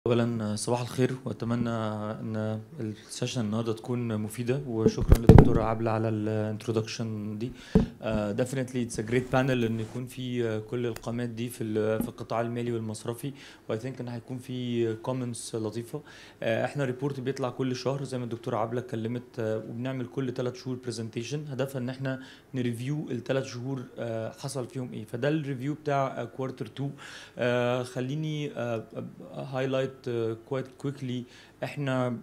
اولا صباح الخير، واتمنى ان السيشن النهارده تكون مفيده، وشكرا للدكتوره عبله على الانترودكشن دي. definitely it's a great panel ان يكون في كل القامات دي في القطاع المالي والمصرفي، واي ثينك ان هيكون في كومنتس لطيفه. احنا ريبورت بيطلع كل شهر زي ما الدكتوره عبله اتكلمت، وبنعمل كل 3 شهور برزنتيشن هدفها ان احنا نريفيو ال3 شهور حصل فيهم ايه. فده الريفيو بتاع كوارتر 2. خليني هايلايت كويت كويكلي. احنا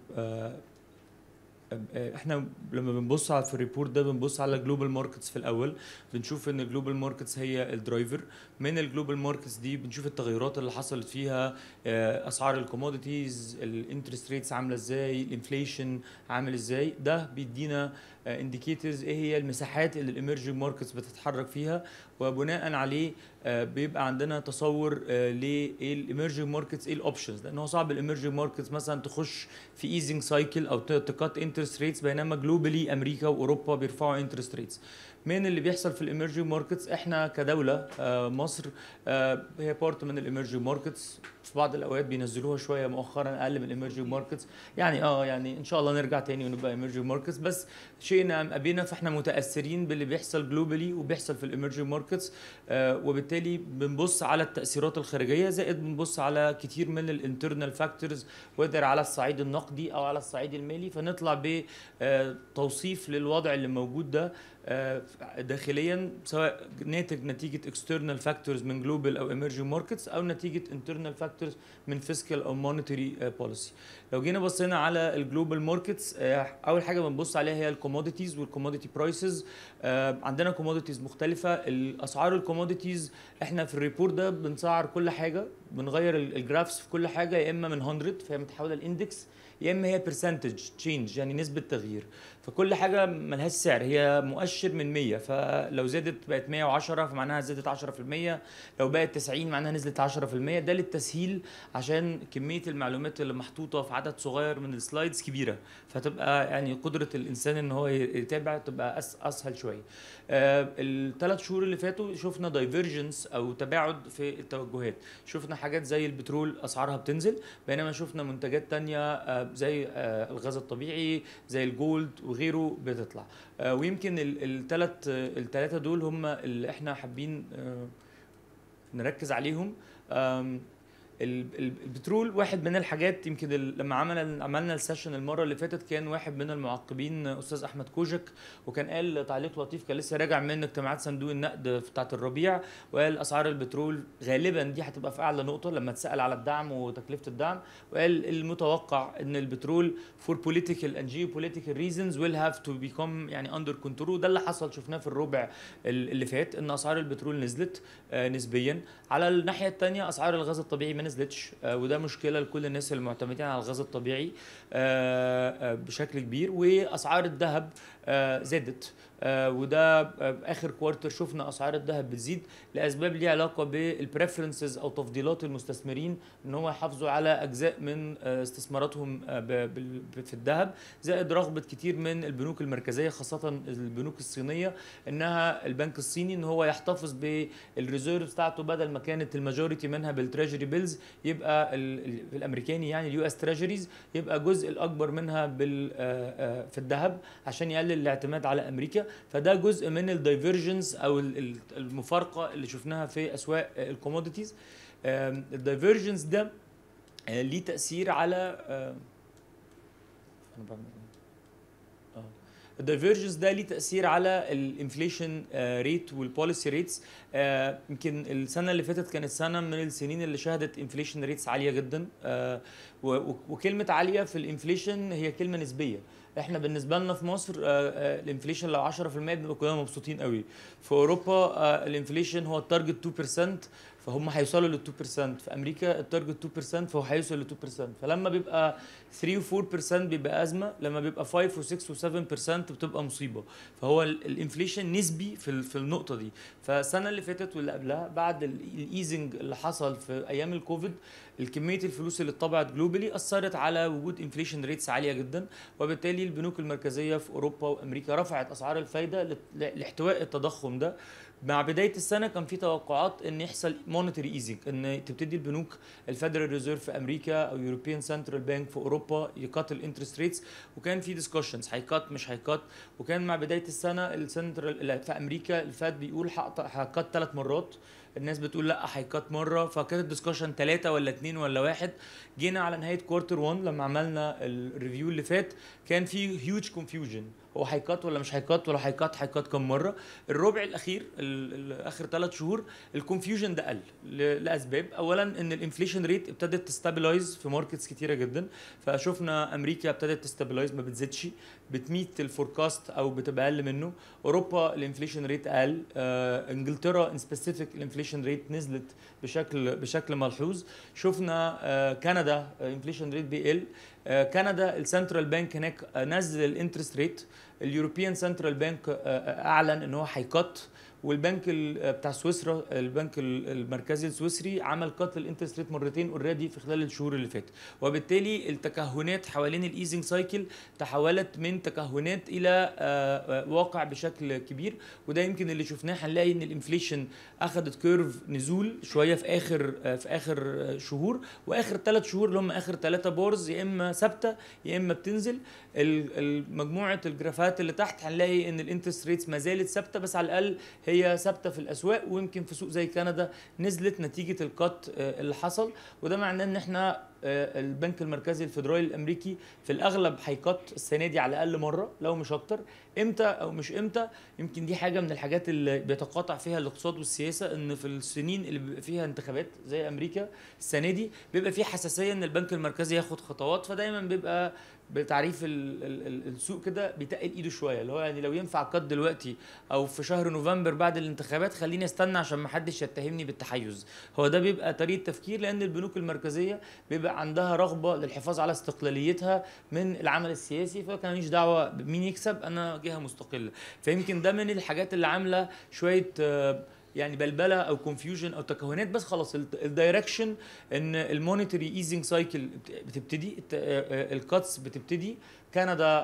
احنا لما بنبص على في الريبورت ده بنبص على جلوبال ماركتس في الاول، بنشوف ان الجلوبال ماركتس هي الدرايفر. من الجلوبال ماركتس دي بنشوف التغيرات اللي حصلت فيها، اسعار الكوموديتيز، الانترست ريتس عامله ازاي، الانفليشن عامل ازاي. ده بيدينا انديكيتورز ايه هي المساحات اللي الاميرجنج ماركتس بتتحرك فيها، وبناء عليه بيبقى عندنا تصور لايه الاميرجنج ماركتس، ايه الاوبشنز. لان هو صعب الاميرجنج ماركتس مثلا تخش في ايزنج سايكل او تكات انترست ريتس، بينما جلوبالي امريكا واوروبا بيرفعوا انترست ريتس. من اللي بيحصل في الاميرجنج ماركتس، احنا كدوله مصر هي بارت من الاميرجنج ماركتس. في بعض الاوقات بينزلوها شويه مؤخرا اقل من الاميرجنج ماركتس، يعني ان شاء الله نرجع تاني ونبقى اميرجنج ماركتس، بس شئنا ام ابينا فاحنا متاثرين باللي بيحصل جلوبالي وبيحصل في الاميرجنج ماركتس. وبالتالي بنبص على التاثيرات الخارجيه، زائد بنبص على كتير من الانترنال فاكتورز، وذر على الصعيد النقدي او على الصعيد المالي، فنطلع بتوصيف للوضع اللي موجود ده داخليا، سواء نتيجه external factors من global او emerging markets، او نتيجه internal factors من fiscal او monetary policy. لو جينا بصينا على الجلوبال ماركتس، اول حاجه بنبص عليها هي الكوموديتيز والكوموديتي برايسز. عندنا كوموديتيز مختلفه. الاسعار الكوموديتيز احنا في الريبورت ده بنسعر كل حاجه، بنغير الجرافس في كل حاجه، يا اما من 100 فهي متحوله الاندكس، يا اما هي برسنتج تشينج يعني نسبه تغيير. فكل حاجه ملهاش سعر، هي مؤشر من 100، فلو زادت بقت 110 فمعناها زادت 10%، لو بقت 90 معناها نزلت 10%. ده للتسهيل عشان كميه المعلومات اللي محطوطه في عدد صغير من السلايدز كبيره، فتبقى يعني قدره الانسان ان هو يتابع تبقى اسهل شويه. ال3 شهور اللي فاتوا شفنا دايفرجنس او تباعد في التوجهات. شفنا حاجات زي البترول اسعارها بتنزل، بينما شفنا منتجات تانية زي الغاز الطبيعي، زي الجولد وغيره بتطلع. ويمكن الثلاثه دول هم اللي احنا حابين نركز عليهم. البترول واحد من الحاجات، يمكن لما عملنا السيشن المره اللي فاتت كان واحد من المعقبين استاذ احمد كوجك، وكان قال تعليق لطيف، كان لسه راجع من اجتماعات صندوق النقد بتاعه الربيع، وقال اسعار البترول غالبا دي هتبقى في اعلى نقطه لما اتسال على الدعم وتكلفه الدعم، وقال المتوقع ان البترول for political and geopolitical reasons will have to become يعني under control. ده اللي حصل، شفناه في الربع اللي فات ان اسعار البترول نزلت نسبيا. على الناحيه الثانيه اسعار الغاز الطبيعي ما نزلتش، وده مشكله لكل الناس المعتمدين على الغاز الطبيعي بشكل كبير. واسعار الذهب زادت، وده اخر كوارتر شفنا اسعار الذهب بتزيد لاسباب ليها علاقه بالبريفرنسز او تفضيلات المستثمرين ان هم يحافظوا على اجزاء من استثماراتهم في الذهب، زائد رغبه كتير من البنوك المركزيه خاصه البنوك الصينيه، انها البنك الصيني ان هو يحتفظ بالريزيرفز بتاعته، بدل ما كانت الماجوريتي منها بالتريجري بيلز يبقى الامريكاني يعني اليو اس تريجريز، يبقى جزء الاكبر منها في الذهب عشان يقلل الاعتماد على امريكا. فده جزء من الدايفرجنس او المفارقه اللي شفناها في اسواق الكوموديتيز. الدايفرجنس ده ليه تاثير على انا بعمل الدايفرجنس ده ليه تاثير على الانفليشن ريت والبوليسي ريتس. يمكن السنه اللي فاتت كانت سنه من السنين اللي شهدت انفليشن ريتس عاليه جدا، وكلمه عاليه في الانفليشن هي كلمه نسبيه. احنا بالنسبه لنا في مصر الانفليشن لو 10% بنبقى كلنا مبسوطين قوي. في اوروبا الانفليشن هو التارجت 2%، فهم هيوصلوا لل 2%. في امريكا التارجت 2%، فهو هيوصل ل 2%. فلما بيبقى 3 و 4% بيبقى ازمه، لما بيبقى 5 و 6 و 7% بتبقى مصيبه. فهو الانفليشن نسبي في النقطه دي. فالسنه اللي فاتت واللي قبلها بعد الايزنج اللي حصل في ايام الكوفيد، الكميه الفلوس اللي اتطبعت جلوبالي اثرت على وجود انفليشن ريتس عاليه جدا، وبالتالي البنوك المركزيه في اوروبا وامريكا رفعت اسعار الفايده لاحتواء التضخم ده. مع بدايه السنه كان في توقعات ان يحصل مونيتري ايزنج، ان تبتدي البنوك الفيدرال ريزيرف في امريكا او يوروبيان سنترال بانك في اوروبا يقات الانترست ريتس، وكان في ديسكشنز هيقات مش هيقات. وكان مع بدايه السنه السنترال في امريكا الفاد بيقول هيقات 3 مرات، الناس بتقول لا هيقات مره، فكانت الديسكشن 3 ولا 2 ولا 1. جينا على نهايه كوارتر 1 لما عملنا الريفيو اللي فات كان في هيوج كونفيوجن، هو هيقات ولا مش هيقات، ولا هيقات كم مره. الربع الاخير اخر 3 شهور الكونفيوجن ده قل لاسباب. اولا ان الانفليشن ريت ابتدت تستابلايز في ماركتس كتيره جدا، فشفنا امريكا ابتدت تستابلايز ما بتزيدش، بتميت الفوركاست او بتبقى اقل منه. اوروبا الانفليشن ريت قل، انجلترا ان سبيسيفيك الانفليشن ريت نزلت بشكل ملحوظ. شفنا كندا انفليشن ريت بيقل. كندا السنترال بانك هناك نزل الانترست ريت، اليوروبيان سنترال بانك اعلن ان هو هيقط، والبنك بتاع سويسرا البنك المركزي السويسري عمل قط للانترست ريت مرتين اوريدي في خلال الشهور اللي فاتت. وبالتالي التكهنات حوالين الايزنج سايكل تحولت من تكهنات الى واقع بشكل كبير. وده يمكن اللي شفناه، هنلاقي ان الانفليشن اخذت كيرف نزول شويه في اخر شهور، واخر 3 شهور اللي هم اخر 3 بارز يا اما ثابته يا اما بتنزل. مجموعه الجرافات اللي تحت هنلاقي ان الانترست ريتس ما زالت ثابته، بس على الاقل هي ثابته في الاسواق، ويمكن في سوق زي كندا نزلت نتيجه القط اللي حصل. وده معناه ان احنا البنك المركزي الفيدرالي الامريكي في الاغلب هيقط السنه دي على الاقل مره لو مش اكتر. امتى او مش امتى، يمكن دي حاجه من الحاجات اللي بيتقاطع فيها الاقتصاد والسياسه، ان في السنين اللي بيبقى فيها انتخابات زي امريكا السنه دي بيبقى في حساسيه ان البنك المركزي ياخد خطوات، فدايما بيبقى بتعريف السوق كده بيتقل ايده شويه، اللي هو يعني لو ينفع قط دلوقتي او في شهر نوفمبر بعد الانتخابات خليني استنى عشان ما حدش يتهمني بالتحيز. هو ده بيبقى طريقه تفكير، لان البنوك المركزيه بيبقى عندها رغبه للحفاظ على استقلاليتها من العمل السياسي، فكان ماليش دعوه بمين يكسب، انا جهه مستقله. فيمكن ده من الحاجات اللي عامله شويه يعني بلبله او كونفيوجن او تكهنات. بس خلاص الدايركشن ان المونيتري ايزنج سايكل بتبتدي، الكاتس بتبتدي. كندا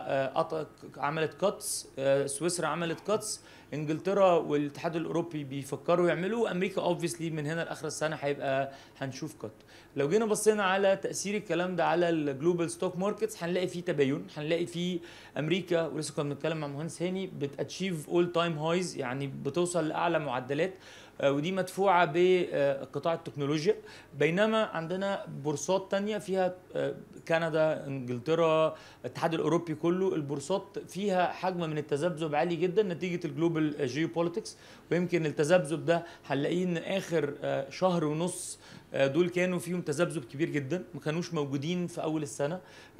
عملت كاتس، سويسرا عملت كاتس، انجلترا والاتحاد الاوروبي بيفكروا يعملوا، امريكا اوبفيسلي من هنا لاخر السنه هيبقى هنشوف كات. لو جينا بصينا على تاثير الكلام ده على الجلوبال ستوك ماركتس هنلاقي فيه تباين، هنلاقي فيه امريكا ولسه كنا بنتكلم مع مهندس هاني بتاتشيف اول تايم هايز، يعني بتوصل لاعلى معدلات، ودي مدفوعه بقطاع التكنولوجيا. بينما عندنا بورصات تانية فيها كندا، انجلترا، الاتحاد الاوروبي كله، البورصات فيها حجم من التذبذب عالي جدا نتيجه الجلوبال جيوبوليتكس. ويمكن التذبذب ده هنلاقيه ان اخر شهر ونص دول كانوا فيهم تذبذب كبير جدا، ما كانوش موجودين في اول السنه.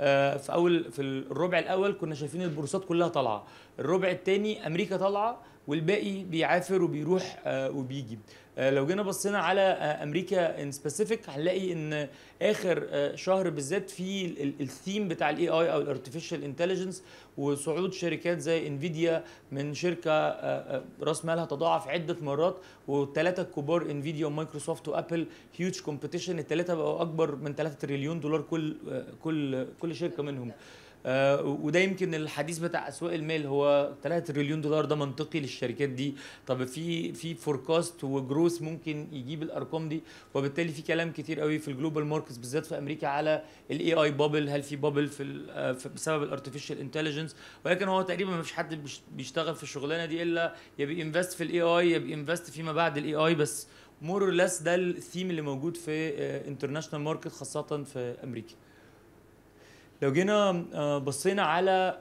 في الربع الاول كنا شايفين البورصات كلها طالعه، الربع الثاني امريكا طالعه والباقي بيعافر وبيروح وبيجي. لو جينا بصينا على امريكا ان سبيسيفيك هنلاقي ان اخر شهر بالذات في الثيم بتاع الاي اي او الارتفيشال انتليجنس، وصعود شركات زي انفيديا من شركه راس مالها تضاعف عده مرات، والثلاثه الكبار انفيديا ومايكروسوفت وابل هيوج كومبيتيشن، الثلاثه بقوا اكبر من 3 تريليون دولار كل شركه منهم. وده يمكن الحديث بتاع اسواق المال، هو 3 تريليون دولار ده منطقي للشركات دي؟ طب في فوركاست وجروث ممكن يجيب الارقام دي؟ وبالتالي في كلام كتير قوي في الجلوبال ماركتس بالذات في امريكا على الاي اي بابل، هل في بابل بسبب الارتفيشال انتليجنس؟ ولكن هو تقريبا ما فيش حد بيشتغل في الشغلانه دي الا يا بينفست في الاي اي يا بينفست فيما بعد الاي اي، بس مور لس ده الثيم اللي موجود في انترناشونال ماركت خاصه في امريكا. لو جينا بصينا على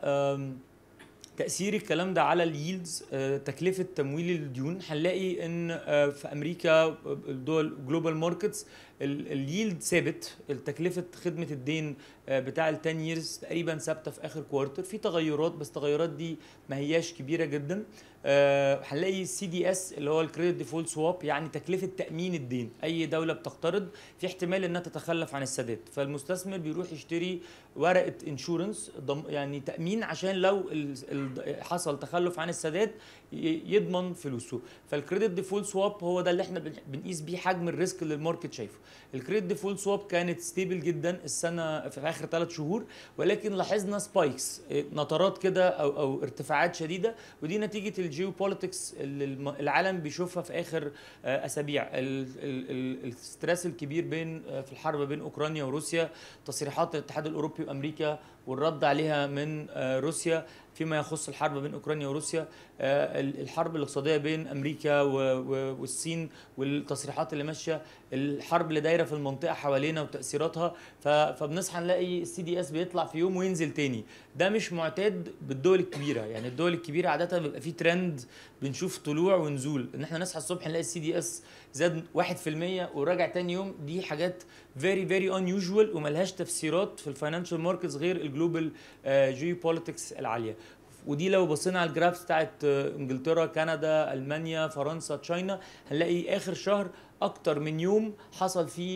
تأثير الكلام ده على الييلدز، تكلفة تمويل الديون، هنلاقي ان في امريكا الدول جلوبال ماركتس الييلد ثابت، تكلفة خدمة الدين بتاع ال 10 years تقريبا ثابتة في اخر كوارتر، في تغيرات بس التغيرات دي ما هياش كبيرة جدا. هنلاقي السي دي اس اللي هو الكريدت ديفولت سواب، يعني تكلفة تأمين الدين، اي دولة بتقترض في احتمال انها تتخلف عن السداد، فالمستثمر بيروح يشتري ورقة انشورنس يعني تأمين عشان لو حصل تخلف عن السداد يضمن فلوسه. فالكريدت ديفولت سواب هو ده اللي احنا بنقيس بيه حجم الريسك اللي الماركت شايفه. الكريدت ديفولت سواب كانت ستيبل جدا السنه في اخر 3 شهور، ولكن لاحظنا سبايكس، نطرات كده او ارتفاعات شديده، ودي نتيجه الجيو بوليتكس اللي العالم بيشوفها في اخر اسابيع. الستريس الكبير في الحرب بين اوكرانيا وروسيا، تصريحات الاتحاد الاوروبي وامريكا والرد عليها من روسيا فيما يخص الحرب بين اوكرانيا وروسيا، الحرب الاقتصاديه بين امريكا والصين والتصريحات اللي ماشيه، الحرب اللي دايره في المنطقه حوالينا وتاثيراتها. فبنصحى نلاقي السي دي اس بيطلع في يوم وينزل تاني. ده مش معتاد بالدول الكبيره، يعني الدول الكبيره عاده بيبقى في ترند، بنشوف طلوع ونزول، ان احنا نصحى الصبح نلاقي السي دي اس زاد 1% وراجع تاني يوم. دي حاجات فيري فيري unusual وملهاش تفسيرات في الفاينانشال ماركتس غير الجلوبال جيو بوليتكس العاليه. ودي لو بصينا على الجرافس بتاعت انجلترا، كندا، المانيا، فرنسا، تشاينا، هنلاقي اخر شهر اكتر من يوم حصل فيه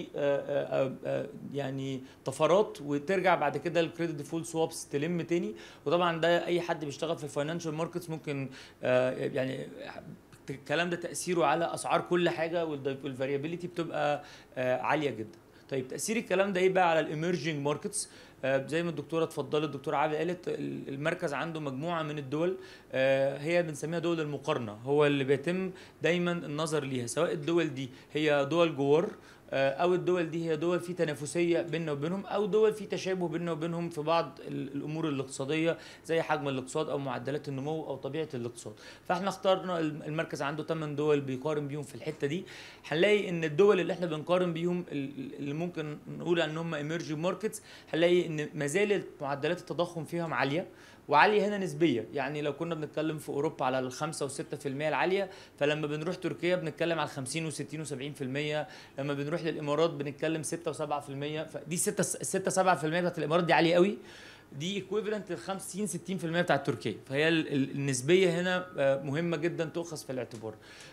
يعني طفرات، وترجع بعد كده الكريدت ديفولت سوابس تلم تاني. وطبعا ده اي حد بيشتغل في الفاينانشال ماركتس ممكن يعني الكلام ده تاثيره على اسعار كل حاجه، والفاريابيليتي بتبقى عاليه جدا. طيب تاثير الكلام ده ايه بقى على الايمرجنج ماركتس؟ زي ما الدكتوره اتفضلت، الدكتوره عادل قالت، المركز عنده مجموعه من الدول هي بنسميها دول المقارنه، هو اللي بيتم دايما النظر ليها، سواء الدول دي هي دول جوار او الدول دي هي دول في تنافسيه بيننا وبينهم، او دول في تشابه بيننا وبينهم في بعض الامور الاقتصاديه زي حجم الاقتصاد او معدلات النمو او طبيعه الاقتصاد. فاحنا اخترنا المركز عنده 8 دول بيقارن بيهم في الحته دي. هنلاقي ان الدول اللي احنا بنقارن بيهم اللي ممكن نقول ان هم ايمرجنج ماركتس، هنلاقي ان ما زالت معدلات التضخم فيهم عاليه، وعاليه هنا نسبيه. يعني لو كنا بنتكلم في اوروبا على ال 5 و6% العاليه، فلما بنروح تركيا بنتكلم على 50 و60 و70%، لما بنروح للامارات بنتكلم 6 و7%. فدي 6 7% بتاعت الامارات دي عاليه قوي، دي ايكويفالنت لل 50 60% بتاعت تركيا. فهي النسبيه هنا مهمه جدا تؤخذ في الاعتبار.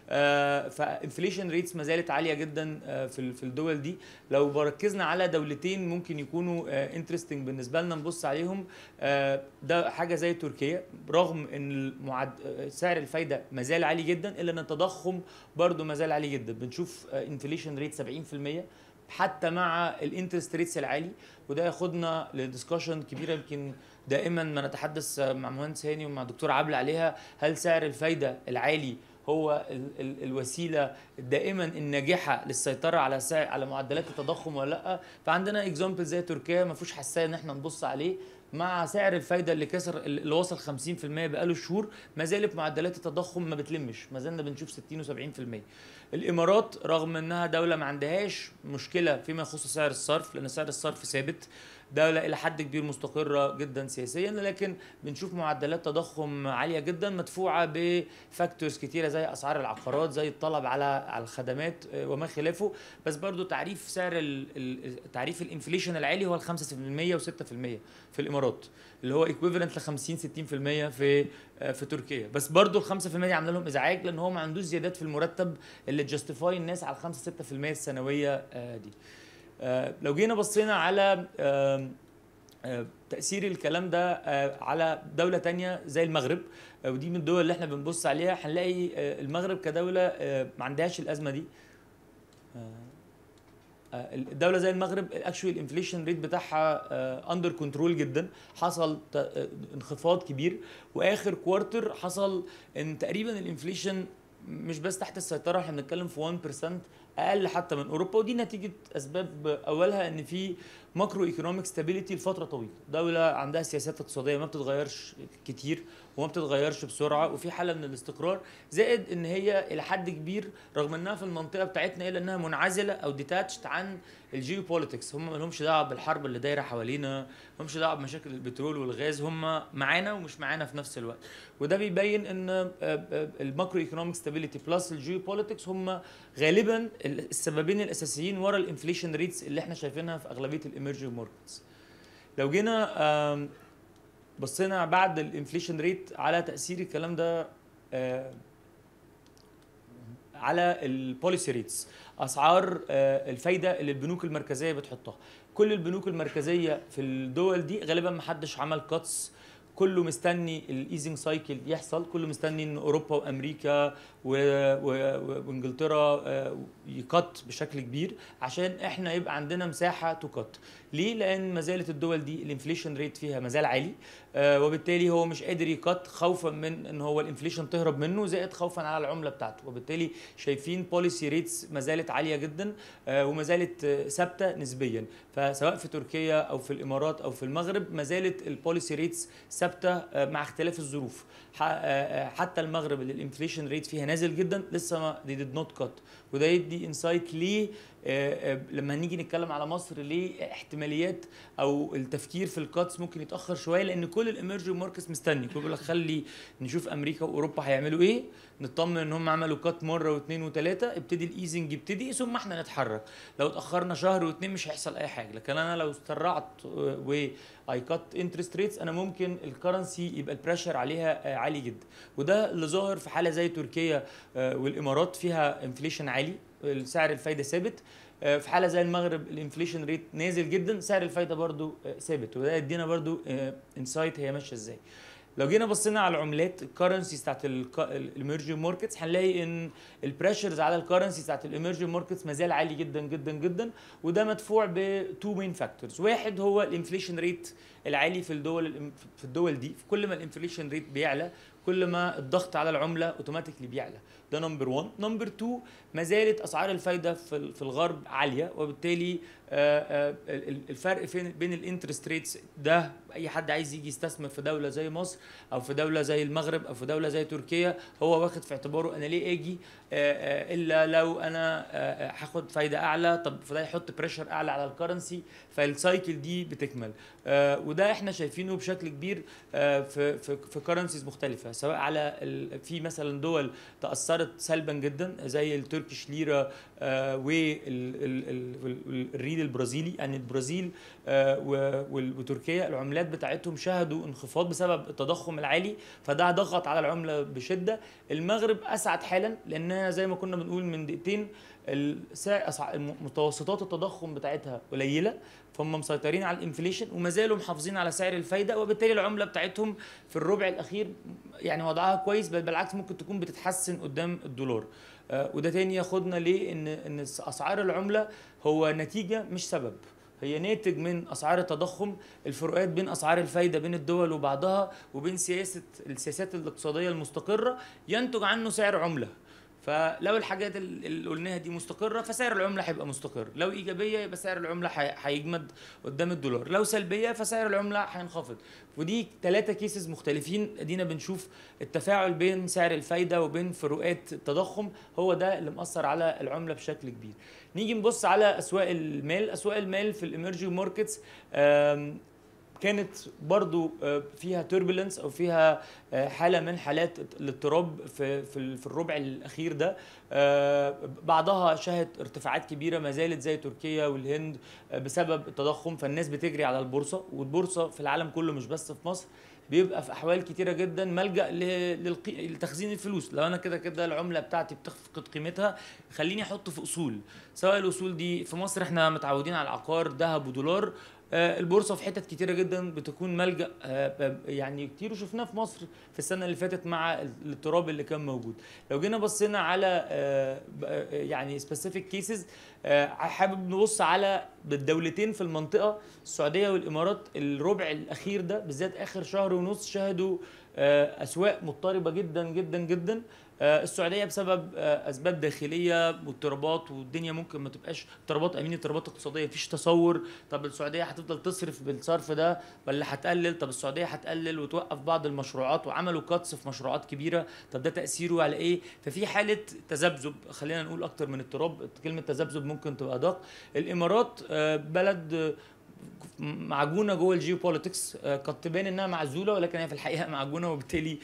فانفليشن ريتس ما زالت عاليه جدا في الدول دي. لو بركزنا على دولتين ممكن يكونوا انترستنج بالنسبه لنا نبص عليهم، ده حاجه زي تركيا، رغم ان سعر الفايده ما زال عالي جدا، الا ان التضخم برده ما زال عالي جدا. بنشوف انفليشن ريت 70% حتى مع الانترست ريتس العالي. وده ياخدنا لدiscussion كبيره يمكن دائما ما نتحدث مع مهندس هاني ومع دكتور عبل عليها، هل سعر الفايده العالي هو الوسيله دائما الناجحه للسيطره على معدلات التضخم ولا لا؟ فعندنا اكزامبل زي تركيا ما فيش حساسيه ان احنا نبص عليه، مع سعر الفايده اللي وصل 50% بقاله شهور، ما زالت معدلات التضخم ما بتلمش، ما زلنا بنشوف 60 و70%. الامارات رغم انها دوله ما عندهاش مشكله فيما يخص سعر الصرف، لان سعر الصرف ثابت، دوله الى حد كبير مستقره جدا سياسيا، لكن بنشوف معدلات تضخم عاليه جدا مدفوعه بفاكتورز كتيره زي اسعار العقارات، زي الطلب على الخدمات وما خلافه. بس برضو تعريف سعر تعريف الانفليشن العالي هو ال 5% و6% في الامارات، اللي هو ايكويفالنت ل 50 60% في تركيا. بس برضو ال 5% عامله لهم ازعاج، لان هو ما عندوش زيادات في المرتب اللي تجستيفاي الناس على 5 6% السنويه دي. لو جينا بصينا على تأثير الكلام ده على دولة تانية زي المغرب، ودي من الدول اللي احنا بنبص عليها، هنلاقي المغرب كدولة ما عندهاش الأزمة دي. الدولة زي المغرب الاكشوال الانفليشن ريت بتاعها اندر كنترول جدا، حصل انخفاض كبير، واخر كوارتر حصل ان تقريبا الانفليشن مش بس تحت السيطرة، احنا بنتكلم في 1% اقل حتى من اوروبا. ودي نتيجه اسباب اولها ان في ماكرو ايكونوميك ستابيليتي لفتره طويله، دوله عندها سياسات اقتصاديه ما بتتغيرش كتير وما بتتغيرش بسرعه، وفي حاله من الاستقرار، زائد ان هي الى حد كبير رغم انها في المنطقه بتاعتنا الا انها منعزله او ديتاتشد عن الجيو بوليتكس. هم ما لهمش دعوه بالحرب اللي دايره حوالينا، ما لهمش دعوه بمشاكل البترول والغاز، هم معانا ومش معانا في نفس الوقت. وده بيبين ان الماكرو ايكونوميك ستابيليتي بلس الجيو بوليتكس هم غالبا السببين الاساسيين ورا الانفليشن ريتس اللي احنا شايفينها في اغلبيه الايمرجنج ماركتس. لو جينا بصينا بعد الانفليشن ريت على تاثير الكلام ده على البوليسي ريتس، اسعار الفايده اللي البنوك المركزيه بتحطها. كل البنوك المركزيه في الدول دي غالبا ما حدش عمل كاتس، كله مستني الايزنج سايكل يحصل، كله مستني ان اوروبا وامريكا وانجلترا يقط بشكل كبير عشان احنا يبقى عندنا مساحه تقط. ليه؟ لان ما زالت الدول دي الانفليشن ريت فيها ما زال عالي، وبالتالي هو مش قادر يقط خوفا من ان هو الانفليشن تهرب منه، زائد خوفا على العمله بتاعته. وبالتالي شايفين بوليسي ريتس ما زالت عاليه جدا وما زالت ثابته نسبيا. فسواء في تركيا او في الامارات او في المغرب ما زالت البوليسي ريتس ثابته مع اختلاف الظروف. حتى المغرب اللي الانفليشن ريت فيها نازل جدا لسه ما دي ديد نوت كات. وده يدي انسايت ليه لما نيجي نتكلم على مصر ليه احتماليات او التفكير في الكاتس ممكن يتاخر شويه، لان كل الاميرجنج ماركتس مستني، كل بيقول لك خلي نشوف امريكا واوروبا هيعملوا ايه، نطمن ان هم عملوا كات مره واثنين وثلاثه، ابتدي الايزنج يبتدي ثم احنا نتحرك. لو اتاخرنا شهر واثنين مش هيحصل اي حاجه. لكن انا لو استرعت و اي كات انترست ريتس انا ممكن الكرنسي يبقى البريشر عليها عالي جدا. وده اللي ظاهر في حاله زي تركيا والامارات فيها انفليشن عالي، سعر الفايده ثابت. في حاله زي المغرب الانفليشن ريت نازل جدا، سعر الفايده برضو ثابت. وده يدينا برضو انسايت هي ماشيه ازاي. لو جينا بصينا على العملات الكرنسيز بتاعت الاميرجنج ماركتس هنلاقي ان البريشرز على الكرنسيز بتاعت الاميرجنج ماركتس ما زال عالي جدا جدا جدا. وده مدفوع بتو مين فاكتورز. واحد هو الانفليشن ريت العالي في الدول دي. كل ما الانفليشن ريت بيعلى كل ما الضغط على العمله اوتوماتيكلي بيعلى. ده نمبر 1. نمبر 2 ما زالت اسعار الفايده في الغرب عاليه، وبالتالي الفرق بين الانترست ريتس ده اي حد عايز يجي يستثمر في دوله زي مصر او في دوله زي المغرب او في دوله زي تركيا هو واخد في اعتباره انا ليه اجي الا لو انا هاخد فايده اعلى. طب فده يحط بريشر اعلى على الكرنسي، فالسايكل دي بتكمل. وده احنا شايفينه بشكل كبير في كرنسيز مختلفه، سواء على في مثلا دول تاثرت سلبا جدا زي التركيش ليره والريال البرازيلي. يعني البرازيل وتركيا العملات بتاعتهم شهدوا انخفاض بسبب التضخم العالي، فده ضغط على العمله بشده. المغرب اسعد حالا لانها زي ما كنا بنقول من دقيقتين متوسطات التضخم بتاعتها قليله، فهم مسيطرين على الانفليشن وما زالوا محافظين على سعر الفايده، وبالتالي العمله بتاعتهم في الربع الاخير يعني وضعها كويس، بل بالعكس ممكن تكون بتتحسن قدام الدولار. وده تاني ياخدنا ليه ان اسعار العمله هو نتيجه مش سبب، هي ناتج من اسعار التضخم، الفروقات بين اسعار الفايده بين الدول وبعضها وبين السياسات الاقتصاديه المستقره ينتج عنه سعر عمله. فلو الحاجات اللي قلناها دي مستقره فسعر العمله هيبقى مستقر، لو ايجابيه يبقى سعر العمله هيجمد قدام الدولار، لو سلبيه فسعر العمله هينخفض. ودي 3 كيسز مختلفين ادينا بنشوف التفاعل بين سعر الفايده وبين فروقات التضخم، هو ده اللي مأثر على العمله بشكل كبير. نيجي نبص على اسواق المال. اسواق المال في الاميرجنج ماركتس كانت برضو فيها توربulence او فيها حاله من حالات الاضطراب في الربع الاخير ده. بعضها شهد ارتفاعات كبيره ما زالت زي تركيا والهند بسبب التضخم، فالناس بتجري على البورصه، والبورصه في العالم كله مش بس في مصر بيبقى في احوال كتيره جدا ملجا لتخزين الفلوس. لو انا كده كده العمله بتاعتي بتفقد قيمتها خليني احط في اصول، سواء الاصول دي في مصر احنا متعودين على العقار ذهب ودولار، البورصه في حتت كتيره جدا بتكون ملجا يعني كتير، وشفناه في مصر في السنه اللي فاتت مع الاضطراب اللي كان موجود. لو جينا بصينا على يعني سبيسيفيك كيسز، حابب نبص على الدولتين في المنطقه السعوديه والامارات. الربع الاخير ده بالذات اخر شهر ونص شهدوا اسواق مضطربه جدا جدا جدا. السعوديه بسبب اسباب داخليه واضطرابات، والدنيا ممكن ما تبقاش اضطرابات امين، اضطرابات اقتصاديه مفيش تصور. طب السعوديه هتفضل تصرف بالصرف ده ولا هتقلل؟ طب السعوديه هتقلل وتوقف بعض المشروعات، وعملوا كاتس في مشروعات كبيره، طب ده تاثيره على ايه؟ ففي حاله تذبذب، خلينا نقول اكتر من اضطراب، كلمه تذبذب ممكن تبقى ادق. الامارات بلد معجونه جوه الجيوبوليتكس، قد تبان انها معزوله ولكن هي في الحقيقه معجونه، وبالتالي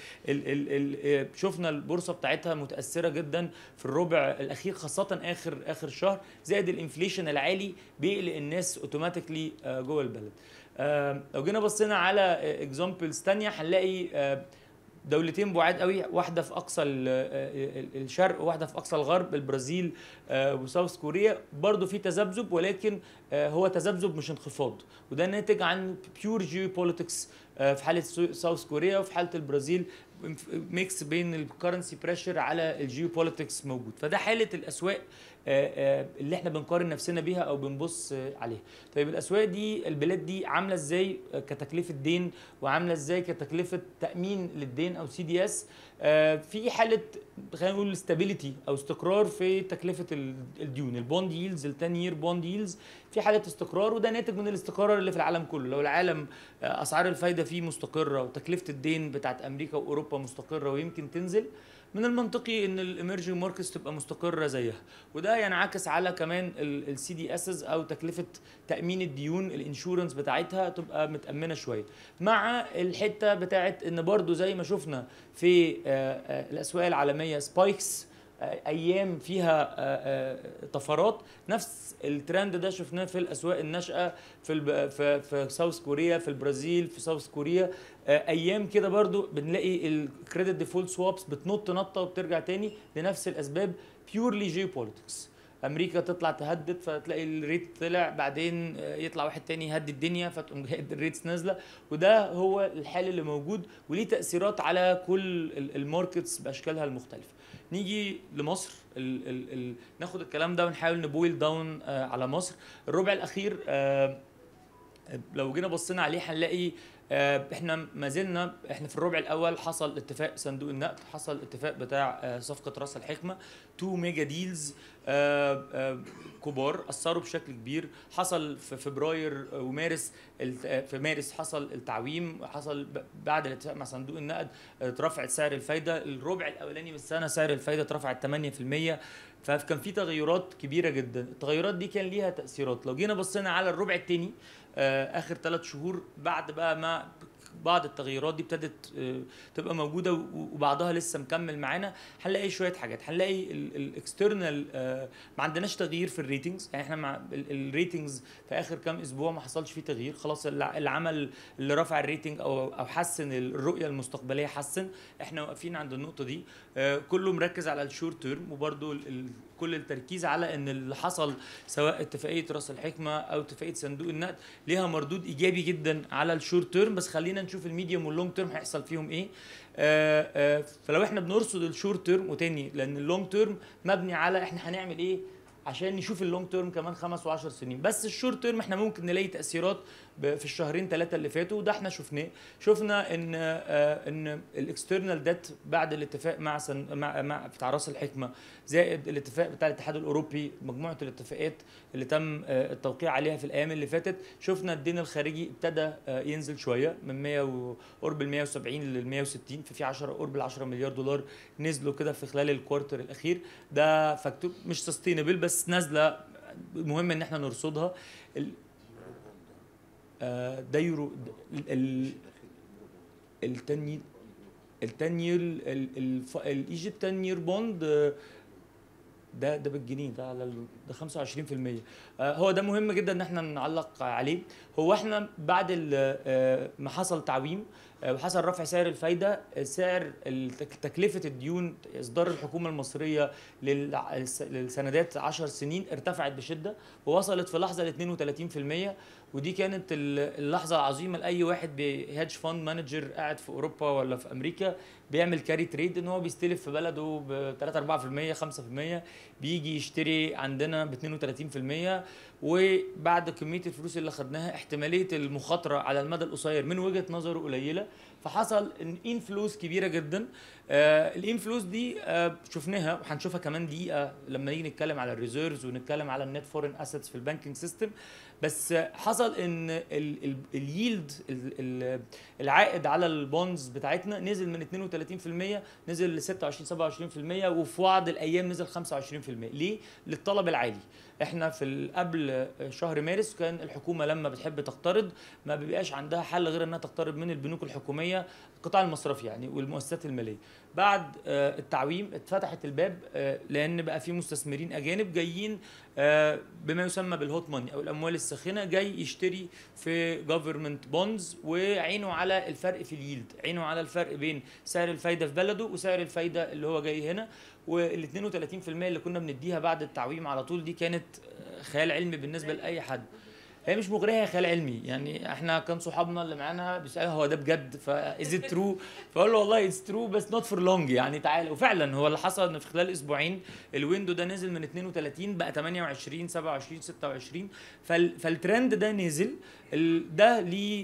شفنا البورصه بتاعتها متاثره جدا في الربع الاخير، خاصه اخر شهر، زائد الانفليشن العالي بيقلق الناس اوتوماتيكلي جوه البلد. لو جينا بصينا على اكزامبلز ثانيه هنلاقي دولتين بعاد قوي، واحده في اقصى الشرق وواحده في اقصى الغرب، البرازيل وساوث كوريا. برضو في تذبذب، ولكن هو تذبذب مش انخفاض، وده ناتج عن بيور جيو بوليتكس في حاله ساوث كوريا، وفي حاله البرازيل ميكس بين الكرنسي بريشر على الجيو بوليتكس موجود. فده حاله الاسواق اللي احنا بنقارن نفسنا بيها او بنبص عليها. طيب الاسواق دي، البلاد دي عامله ازاي كتكلفه دين، وعامله ازاي كتكلفه تامين للدين او سي دي اس؟ في حاله خلينا نقول ستابيليتي او استقرار في تكلفه الديون. البوند ييلز، ال 10 يير بوند ييلز في حاله استقرار، وده ناتج من الاستقرار اللي في العالم كله. لو العالم اسعار الفايده فيه مستقره، وتكلفه الدين بتاعت امريكا واوروبا مستقره ويمكن تنزل، من المنطقي ان الاميرجنج ماركتس تبقى مستقره زيها. وده ينعكس على كمان السي دي اسز او تكلفه تامين الديون، الانشورنس بتاعتها تبقى متامنه شويه، مع الحته بتاعت ان برضو زي ما شفنا في الاسواق العالميه سبايكس، ايام فيها طفرات، نفس الترند ده شفناه في الاسواق الناشئه في ساوث كوريا، في البرازيل، في ساوث كوريا. ايام كده برضو بنلاقي الكريدت ديفولت سوابس بتنط نطه وبترجع تاني لنفس الاسباب، بيورلي جيو بوليتكس. امريكا تطلع تهدد فتلاقي الريت طلع، بعدين يطلع واحد تاني يهدد الدنيا فتقوم جاي الريتس نازله. وده هو الحال اللي موجود، وليه تاثيرات على كل الماركتس باشكالها المختلفه. نيجي لمصر، ناخد الكلام ده ونحاول نبويل داون على مصر. الربع الاخير لو جينا بصينا عليه هنلاقي احنا ما زلنا احنا في الربع الاول حصل اتفاق صندوق النقد، حصل اتفاق بتاع صفقه راس الحكمه، 2 ميجا ديلز كبار اثروا بشكل كبير. حصل في فبراير ومارس، في مارس حصل التعويم، حصل بعد الاتفاق مع صندوق النقد اترفعت سعر الفايده. الربع الاولاني من السنه سعر الفايده اترفعت 8%، فكان في تغيرات كبيره جدا. التغيرات دي كان ليها تاثيرات. لو جينا بصينا على الربع الثاني، اخر 3 شهور، بعد بقى ما بعض التغيرات دي ابتدت تبقى موجوده وبعضها لسه مكمل معانا، هنلاقي شويه حاجات. هنلاقي الاكسترنال ما عندناش تغيير في الريتنجز، يعني احنا مع الريتنجز في اخر كام اسبوع ما حصلش فيه تغيير. خلاص العمل اللي رفع الريتنج او حسن الرؤيه المستقبليه حسن، احنا واقفين عند النقطه دي. كله مركز على الشورت تيرم، وبرده كل التركيز على ان اللي حصل سواء اتفاقيه راس الحكمه او اتفاقيه صندوق النقد ليها مردود ايجابي جدا على الشورت تيرم. بس خلينا نشوف الميديوم واللونج تيرم هيحصل فيهم ايه. فلو احنا بنرصد الشورت تيرم، وتاني لان اللونج تيرم مبني على احنا هنعمل ايه عشان نشوف اللونج تيرم كمان 5 و10 سنين، بس الشورت تيرم احنا ممكن نلاقي تاثيرات في الشهرين 3 اللي فاتوا، وده احنا شفناه. شفنا ان الاكسترنال ديت بعد الاتفاق مع بتاع راس الحكمه، زائد الاتفاق بتاع الاتحاد الاوروبي، مجموعه الاتفاقات اللي تم التوقيع عليها في الايام اللي فاتت، شفنا الدين الخارجي ابتدى ينزل شويه من 100 قرب ال 170 لل 160، في 10 قرب ال 10 مليار دولار نزلوا كده في خلال الكوارتر الاخير. ده فاكتور مش سستينبل بس نازله، مهم ان احنا نرصدها. ده يورو التانير الايجيبت 10 يير بوند، ده بالجنيه، ده على ده 25%. هو ده مهم جدا ان احنا نعلق عليه. هو احنا بعد ما حصل تعويم وحصل رفع سعر الفايده، سعر تكلفه الديون اصدار الحكومه المصريه للسندات 10 سنين ارتفعت بشده، ووصلت في لحظه ل 32%. ودي كانت اللحظه العظيمه لاي واحد بهيدج فاند مانجر قاعد في اوروبا ولا في امريكا بيعمل كاري تريد، ان هو بيستلف في بلده ب 3 4% 5%، بيجي يشتري عندنا ب 32%. وبعد كميه الفلوس اللي خدناها، احتماليه المخاطره على المدى القصير من وجهه نظره قليله، فحصل انفلوس كبيره جدا. الانفلوس دي شفناها وهنشوفها كمان دقيقه لما نيجي نتكلم على الريزيرفز ونتكلم على النت فورين اسيتس في البانكينج سيستم. بس حصل ان اليلد العائد على البونز بتاعتنا نزل من 32% نزل ل 26 27%، وفي بعض الايام نزل 25%. ليه؟ للطلب العالي. احنا في قبل شهر مارس كان الحكومه لما بتحب تقترض ما بيبقاش عندها حل غير انها تقترض من البنوك الحكوميه، القطاع المصرفي يعني والمؤسسات الماليه. بعد التعويم اتفتحت الباب، لان بقى في مستثمرين اجانب جايين بما يسمى بالهوت ماني او الاموال الساخنه، جاي يشتري في جوفرمنت بوندز وعينه على الفرق في اليلد، عينه على الفرق بين سعر الفايده في بلده وسعر الفايده اللي هو جاي هنا. وال 32% اللي كنا بنديها بعد التعويم على طول دي كانت خيال علمي بالنسبه لاي حد. هي مش مغريه، هي خيال علمي. يعني احنا كان صحابنا اللي معانا بيسالوا هو ده بجد، فاز ات ترو؟ فقال له والله اتس ترو بس نوت فور لونج، يعني تعالى. وفعلا هو اللي حصل ان في خلال اسبوعين الويندو ده نزل من 32 بقى 28 27 26. فالترند ده نزل. ده ليه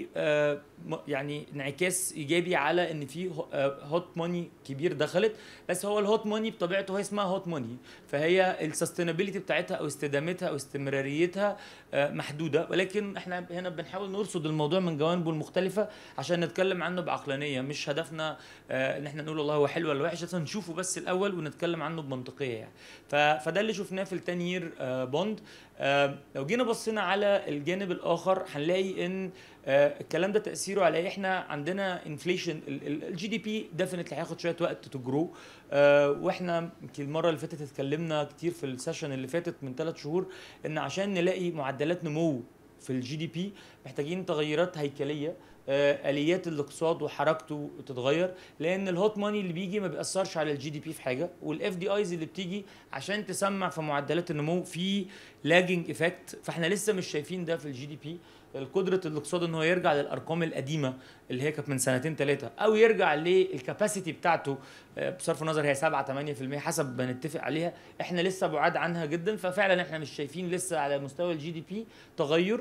يعني انعكاس ايجابي على ان في هوت ماني كبير دخلت. بس هو الهوت ماني بطبيعته هي اسمها هوت ماني، فهي السستينابيلتي بتاعتها او استدامتها او استمراريتها محدوده. ولكن احنا هنا بنحاول نرصد الموضوع من جوانبه المختلفه عشان نتكلم عنه بعقلانيه. مش هدفنا ان احنا نقول والله هو حلو ولا وحش، عشان نشوفه بس الاول ونتكلم عنه بمنطقيه يعني. فده اللي شفناه في التانيير بوند. لو جينا بصينا على الجانب الاخر هنلاقي ان الكلام ده تاثيره على ايه. احنا عندنا انفليشن، الجي دي بي ديفينتلي هياخد شويه وقت تو جرو. واحنا يمكن المره اللي فاتت اتكلمنا كتير في السيشن اللي فاتت من 3 شهور ان عشان نلاقي معدلات نمو في الجي دي بي محتاجين تغيرات هيكليه، اليات الاقتصاد وحركته تتغير، لان الهوت ماني اللي بيجي ما بيأثرش على الجي دي بي في حاجه، والاف دي ايز اللي بتيجي عشان تسمع في معدلات النمو في لاجنج افكت. فاحنا لسه مش شايفين ده في الجي دي بي. قدره الاقتصاد ان هو يرجع للارقام القديمه اللي هي كانت من سنتين ثلاثه، او يرجع للكاباسيتي بتاعته بصرف النظر هي 7 8% حسب ما نتفق عليها، احنا لسه بعاد عنها جدا. ففعلا احنا مش شايفين لسه على مستوى الجي دي بي تغير.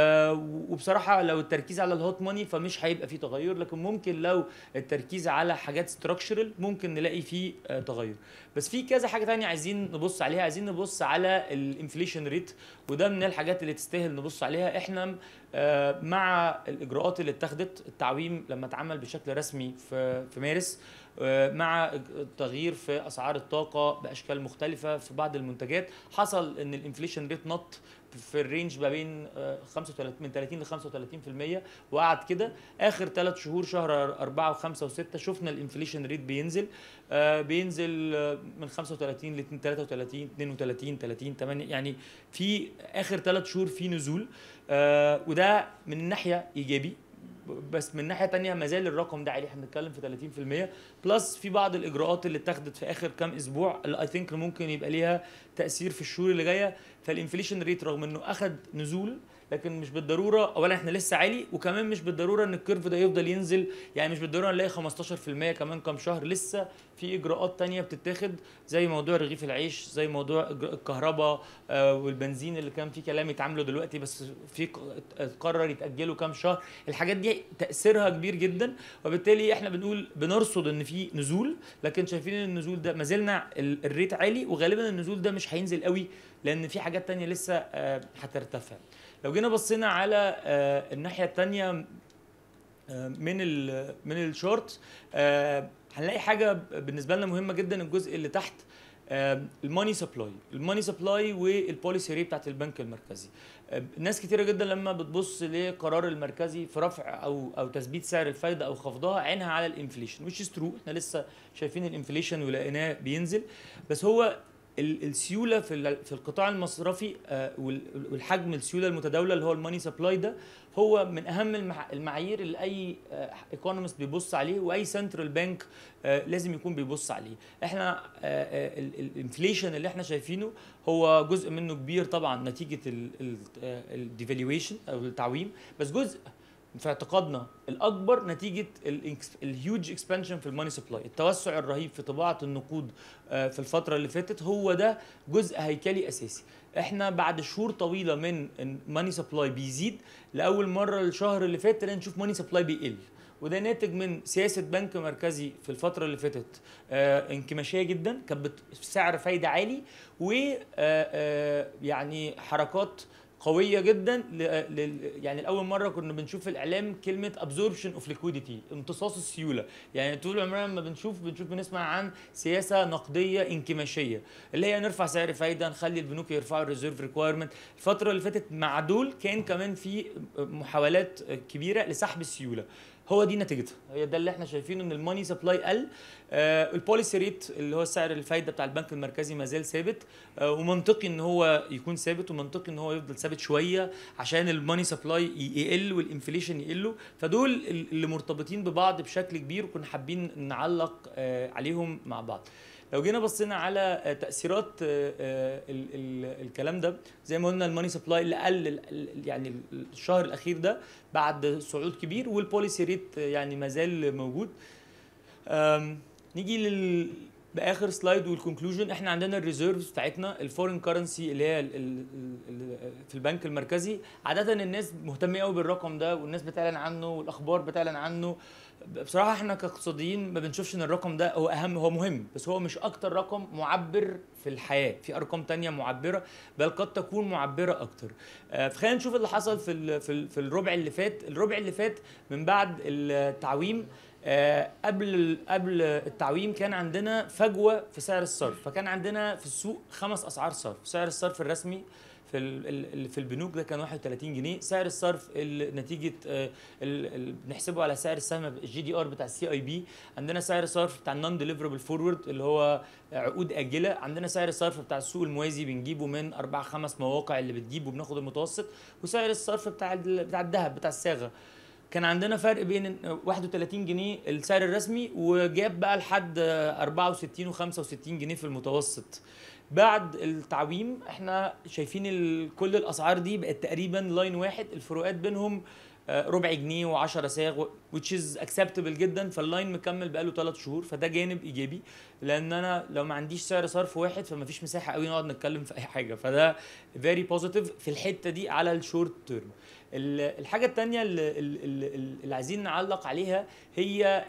وبصراحه لو التركيز على الهوت ماني فمش هيبقى فيه تغير، لكن ممكن لو التركيز على حاجات ستراكشرال ممكن نلاقي فيه تغير. بس في كذا حاجه ثانيه عايزين نبص عليها. عايزين نبص على الانفليشن ريت، وده من الحاجات اللي تستاهل نبص عليها. احنا مع الاجراءات اللي اتخذت، التعويم لما اتعمل بشكل رسمي في مارس، مع التغيير في اسعار الطاقه باشكال مختلفه في بعض المنتجات، حصل ان الانفليشن ريت نط في الرينج ما بين 35 من 30 ل 35%، وقعد كده اخر 3 شهور شهر 4 و5 و6 شفنا الانفليشن ريت بينزل من 35 ل 33 32 30 8، يعني في اخر 3 شهور في نزول. وده من ناحيه ايجابي. بس من ناحيه تانية ما زال الرقم ده عالي، احنا بنتكلم في 30%. بلس في بعض الاجراءات اللي اتخذت في اخر كام اسبوع اللي اي ثينك ممكن يبقى ليها تاثير في الشهور اللي جايه. فالانفليشن ريت رغم انه اخذ نزول، لكن مش بالضروره، اولا احنا لسه عالي، وكمان مش بالضروره ان الكيرف ده يفضل ينزل. يعني مش بالضروره نلاقي 15% كمان كام شهر. لسه في اجراءات تانية بتتاخد زي موضوع رغيف العيش، زي موضوع الكهرباء والبنزين اللي كان في كلام يتعاملوا دلوقتي بس في قرر يتاجلوا كام شهر. الحاجات دي تاثيرها كبير جدا، وبالتالي احنا بنرصد ان في نزول، لكن شايفين ان النزول ده ما زلنا الريت عالي، وغالبا النزول ده مش هينزل قوي لان في حاجات تانية لسه هترتفع. لو جينا بصينا على الناحيه الثانيه من الشورت، هنلاقي حاجه بالنسبه لنا مهمه جدا، الجزء اللي تحت الماني سبلاي والبوليسي ريت بتاعت البنك المركزي. ناس كتيره جدا لما بتبص لقرار المركزي في رفع او تثبيت سعر الفايده او خفضها عينها على الانفليشن، which is true. احنا لسه شايفين الانفليشن ولقيناه بينزل، بس هو السيوله في القطاع المصرفي والحجم السيوله المتداوله اللي هو الماني سبلاي ده هو من اهم المعايير اللي اي ايكونومست بيبص عليه واي سنترال بانك لازم يكون بيبص عليه. احنا الانفليشن اللي احنا شايفينه هو جزء منه كبير طبعا نتيجه الديفالويشن او التعويم، بس جزء في اعتقادنا الاكبر نتيجه الهيوج اكسبانشن في الماني سبلاي، التوسع الرهيب في طباعه النقود في الفتره اللي فاتت. هو ده جزء هيكلي اساسي. احنا بعد شهور طويله من ماني سبلاي بيزيد، لاول مره الشهر اللي فات نشوف ماني سبلاي بيقل، وده ناتج من سياسه بنك مركزي في الفتره اللي فاتت انكماشيه جدا، كانت سعر فايده عالي، و يعني حركات قويه جدا يعني لاول مره كنا بنشوف في الاعلام كلمه absorption of liquidity، امتصاص السيوله. يعني طول عمرنا لما بنسمع عن سياسه نقديه انكماشيه، اللي هي نرفع سعر فايده، نخلي البنوك يرفعوا الريزيرف ريكوايرمنت. الفتره اللي فاتت مع دول كان كمان في محاولات كبيره لسحب السيوله. هو دي نتيجتها، هي ده اللي احنا شايفينه، ان الماني سبلاي قل. البوليسي ريت اللي هو سعر الفايده بتاع البنك المركزي ما زال ثابت، ومنطقي ان هو يكون ثابت، ومنطقي ان هو يفضل ثابت شويه عشان الماني سبلاي يقل والانفليشن يقلوا. فدول اللي مرتبطين ببعض بشكل كبير، وكنا حابين نعلق عليهم مع بعض. لو جينا بصينا على تاثيرات الكلام ده، زي ما قلنا الماني سبلاي اللي قل يعني الشهر الاخير ده بعد صعود كبير، والبوليسي ريت يعني ما زال موجود. نيجي باخر سلايد والكونكلوجن. احنا عندنا الريزيرفز بتاعتنا، الفورين كرنسي اللي هي في البنك المركزي. عاده الناس مهتمه قوي بالرقم ده، والناس بتعلن عنه، والاخبار بتعلن عنه. بصراحه احنا كاقتصاديين ما بنشوفش ان الرقم ده هو اهم، هو مهم بس هو مش اكتر رقم معبر في الحياه. في ارقام تانية معبره، بل قد تكون معبره اكتر. فخلينا نشوف اللي حصل في الربع اللي فات. الربع اللي فات من بعد التعويم، قبل التعويم كان عندنا فجوه في سعر الصرف. فكان عندنا في السوق 5 اسعار صرف. سعر الصرف الرسمي في البنوك ده كان 31 جنيه. سعر الصرف نتيجه بنحسبه على سعر السهم الجي دي ار بتاع السي اي بي. عندنا سعر الصرف بتاع النون ديليفربل فورورد اللي هو عقود اجله. عندنا سعر الصرف بتاع السوق الموازي بنجيبه من 4-5 مواقع اللي بتجيبه وبناخد المتوسط. وسعر الصرف بتاع الذهب بتاع الصاغه. كان عندنا فرق بين 31 جنيه السعر الرسمي، وجاب بقى لحد 64 و65 جنيه في المتوسط. بعد التعويم احنا شايفين كل الاسعار دي بقت تقريبا لاين واحد، الفروقات بينهم ربع جنيه و10 صاغ which is acceptable جدا. فاللاين مكمل بقاله 3 شهور، فده جانب ايجابي، لان انا لو ما عنديش سعر صرف واحد فما فيش مساحه قوي نقعد نتكلم في اي حاجه. فده very positive في الحته دي على الشورت تيرم. الحاجه الثانيه اللي عايزين نعلق عليها هي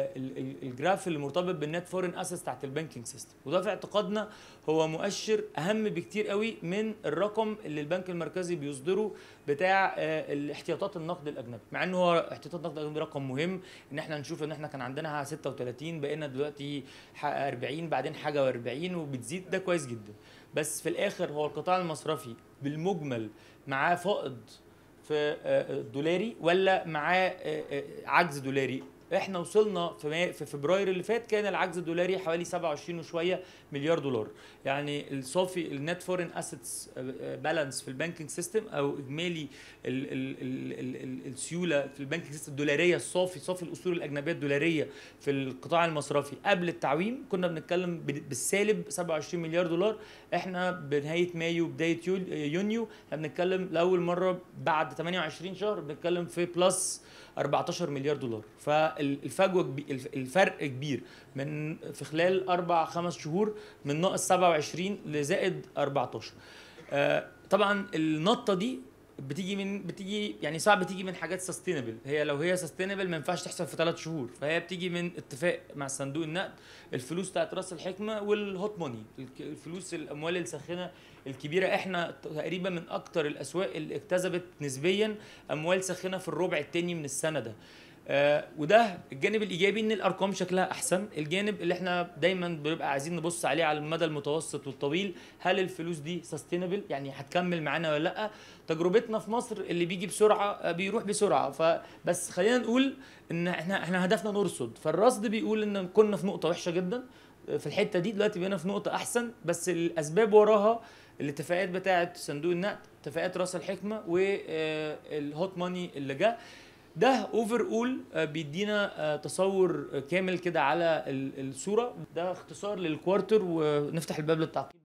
الجراف اللي مرتبط بالنت فورين اسيتس بتاعت البانكينج سيستم. وده في اعتقادنا هو مؤشر اهم بكتير قوي من الرقم اللي البنك المركزي بيصدره بتاع الاحتياطات النقد الاجنبي. مع انه هو احتياطات النقد الاجنبي رقم مهم، ان احنا نشوف ان احنا كان عندنا 36 بقينا دلوقتي 40 بعدين حاجه و40 وبتزيد، ده كويس جدا. بس في الاخر هو القطاع المصرفي بالمجمل معاه فائض في الدولاري ولا معاه عجز دولاري؟ احنا وصلنا في فبراير اللي فات كان العجز الدولاري حوالي 27 وشويه مليار دولار. يعني الصافي النت فورين اسيتس بالانس في البانكينج سيستم، او اجمالي السيوله في البانكينج سيستم الدولاريه، صافي الاصول الاجنبيه الدولاريه في القطاع المصرفي قبل التعويم كنا بنتكلم بالسالب 27 مليار دولار. احنا بنهايه مايو بدايه يونيو احنا بنتكلم لاول مره بعد 28 شهر بنتكلم في بلس 14 مليار دولار. فالفجوه الفرق كبير من في خلال 4-5 شهور، من ناقص 27 لزائد 14. طبعا النطه دي بتيجي يعني صعب تيجي من حاجات سستينبل. هي لو هي سستينبل ما ينفعش تحصل في 3 شهور، فهي بتيجي من اتفاق مع صندوق النقد، الفلوس بتاعت راس الحكمه والهوت ماني، الفلوس الاموال الساخنه الكبيره. احنا تقريبا من اكتر الاسواق اللي اكتسبت نسبيا اموال ساخنه في الربع الثاني من السنه ده. وده الجانب الايجابي ان الارقام شكلها احسن. الجانب اللي احنا دايما بنبقى عايزين نبص عليه على المدى المتوسط والطويل، هل الفلوس دي سستينبل، يعني هتكمل معانا ولا لا؟ تجربتنا في مصر اللي بيجي بسرعه بيروح بسرعه. فبس خلينا نقول ان احنا هدفنا نرصد. فالرصد بيقول ان كنا في نقطه وحشه جدا في الحته دي، دلوقتي بقينا في نقطه احسن. بس الاسباب وراها الاتفاقات بتاعه صندوق النقد، اتفاقات راس الحكمه، والهوت ماني اللي جه. ده اوفر اول بيدينا تصور كامل كده على الصوره. ده اختصار للكوارتر، ونفتح الباب للتعقيب.